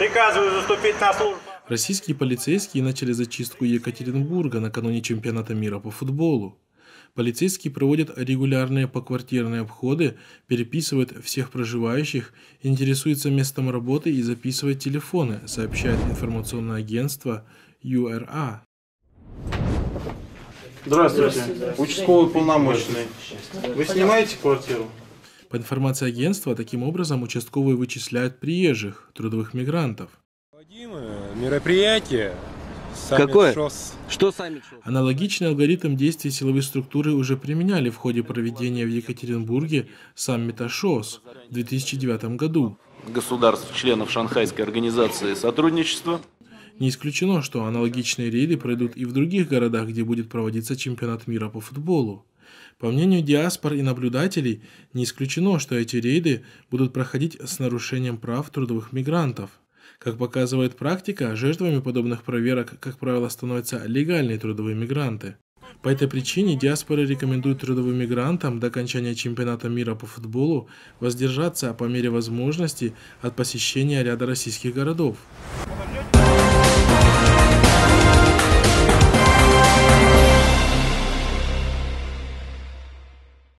Приказываю заступить на службу. Российские полицейские начали зачистку Екатеринбурга накануне чемпионата мира по футболу. Полицейские проводят регулярные поквартирные обходы, переписывают всех проживающих, интересуются местом работы и записывают телефоны, сообщает информационное агентство ЮРА. Здравствуйте. Участковый полномоченный. Вы снимаете квартиру? По информации агентства, таким образом участковые вычисляют приезжих, трудовых мигрантов. Мероприятие. Какое? Что саммит ШОС? Аналогичный алгоритм действий силовые структуры уже применяли в ходе проведения в Екатеринбурге саммита ШОС в 2009 году. Государств, членов Шанхайской организации сотрудничества. Не исключено, что аналогичные рейды пройдут и в других городах, где будет проводиться чемпионат мира по футболу. По мнению диаспор и наблюдателей, не исключено, что эти рейды будут проходить с нарушением прав трудовых мигрантов. Как показывает практика, жертвами подобных проверок, как правило, становятся легальные трудовые мигранты. По этой причине диаспоры рекомендуют трудовым мигрантам до окончания чемпионата мира по футболу воздержаться по мере возможности от посещения ряда российских городов.